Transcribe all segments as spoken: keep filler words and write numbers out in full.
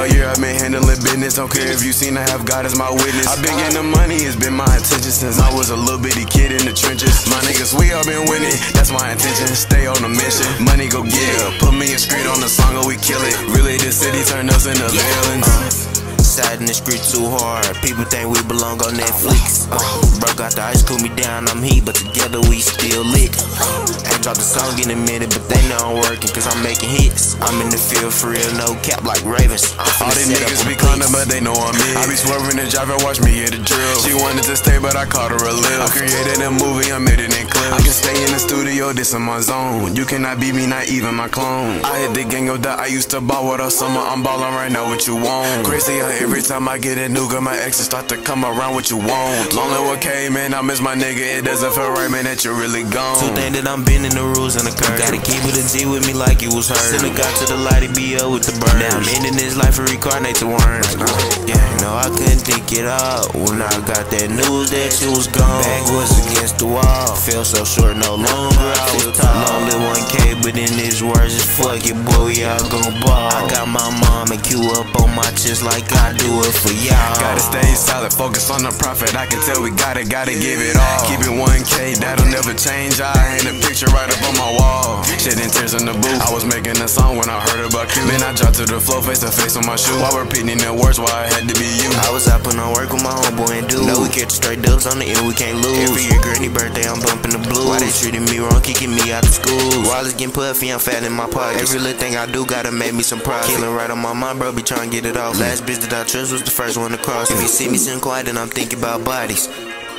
year I've been handling business. Don't care if you seen I have God as my witness. I've been getting the money, it's been my intention since I was a little bitty kid in the trenches. My niggas, we all been winning, that's my intention. Stay on a mission, money go get it. Put me and Skreet on the song or we kill it. Really this city turned us into villains. Side in the street too hard, people think we belong on Netflix. uh, Bro got the ice, cool me down, I'm heat, but together we still lit. Ain't dropped a song in a minute, but they know I'm working, cause I'm making hits. I'm in the field for real, no cap like Ravens. All these niggas be kinda, but they know I'm in. I be swerving the driver, watch me hit the drill. She wanted to stay, but I caught her a little. I created a movie, I made it in clips. I can stay in the studio, this in my zone. You cannot beat me, not even my clone. I hit the gang of that I used to ball with all summer. I'm ballin' right now, what you want? Crazy how every time I get a new girl, my exes start to come around, what you want? Lonely with K, man, I miss my nigga. It doesn't feel right, man, that you're really gone. Two things that I'm bending the rules and the curve. Gotta keep it a G with me like it was her. Send a guy to the light, it be up with the burn. Now I'm ending this life and reincarnate the worms. uh, Yeah, no, I couldn't think it out when I got that news that you was gone. Back was against the wall, felt so short, no longer I was tall. Lonely one K, but in his words, it's fuck it, boy, we all gon' ball. I got my mom and Q up on my chest like I do it for y'all. Gotta stay solid, focus on the profit. I can tell we gotta, gotta give it all. Keep it one K, that'll never change. I hang a picture right up on my wall. Shedding tears in the booth. I was making a song when I heard about you. Then I dropped to the floor, face to face on my shoe. While repeating the words, why it had to be you. I was out putting on work with my homeboy and dude. No, we catch straight dubs on the end, we can't lose. Every year, granny birthday, I'm bumping the blues. Why they treating me wrong, kicking me out of school? While it's getting puffy, I'm fat in my pocket. Every little thing I do gotta make me some profit. Killing right on my mind, bro, be trying to get it off. Last bitch that I trust was the first one to cross. If you see me sitting quiet, then I'm thinking about bodies.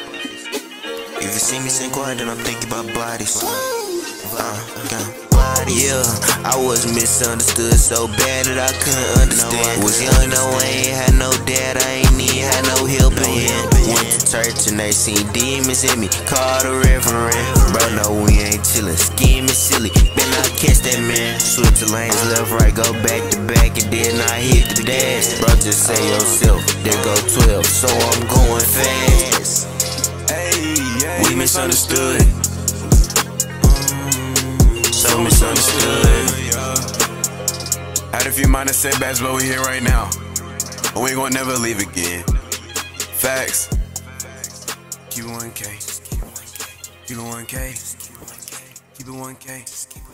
If you see me sitting quiet, then I'm thinking about bodies. Uh, okay. Yeah, I was misunderstood so bad that I couldn't understand. Was young, no, I ain't had no dad, I ain't even had no helping hand. Went to church and they seen demons in me, called a reverend. Bro, no, we ain't chillin', scheming silly. Better not catch that man. Switch the lanes, left, right, go back to back, and then I hit the dash. Bro, just say yourself, there go twelve, so I'm going fast. We misunderstood. So misunderstood. Had a few minor setbacks, but we here right now. And we ain't gonna never leave again. Facts. Keep it one K. Keep it one K. Keep it one K.